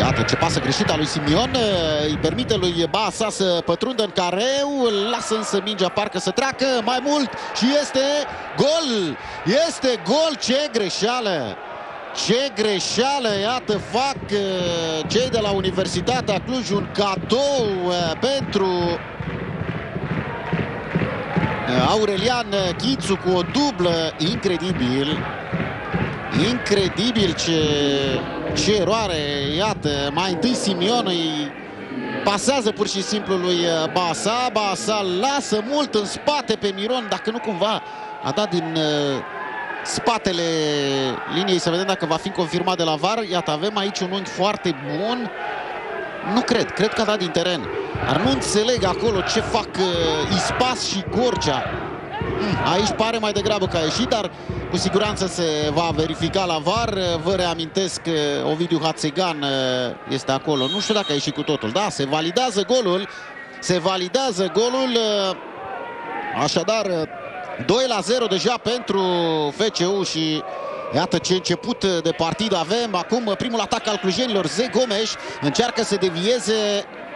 Iată ce pasă greșită a lui Simion, îi permite lui Basa să pătrundă în careu, lasă însă mingea parcă să treacă mai mult și este gol! Este gol! Ce greșeală! Ce greșeală! Iată, fac cei de la Universitatea Cluj un cadou pentru Aurelian Chițu cu o dublă. Incredibil! Incredibil ce eroare! Iată, mai întâi Simion îi pasează pur și simplu lui Basa. Basa lasă mult în spate pe Miron, dacă nu cumva a dat din spatele liniei, să vedem dacă va fi confirmat de la VAR. Iată, avem aici un unghi foarte bun. Nu cred că a dat din teren. Dar nu înțeleg acolo ce fac Ispas și Gorcea. Aici pare mai degrabă că a ieșit, dar cu siguranță se va verifica la VAR. Vă reamintesc că Ovidiu Hațegan este acolo. Nu știu dacă a ieșit cu totul. Da, se validează golul. Se validează golul. Așadar, 2-0 deja pentru FCU și iată ce început de partidă avem. Acum primul atac al clujenilor. Ze Gomes încearcă să devieze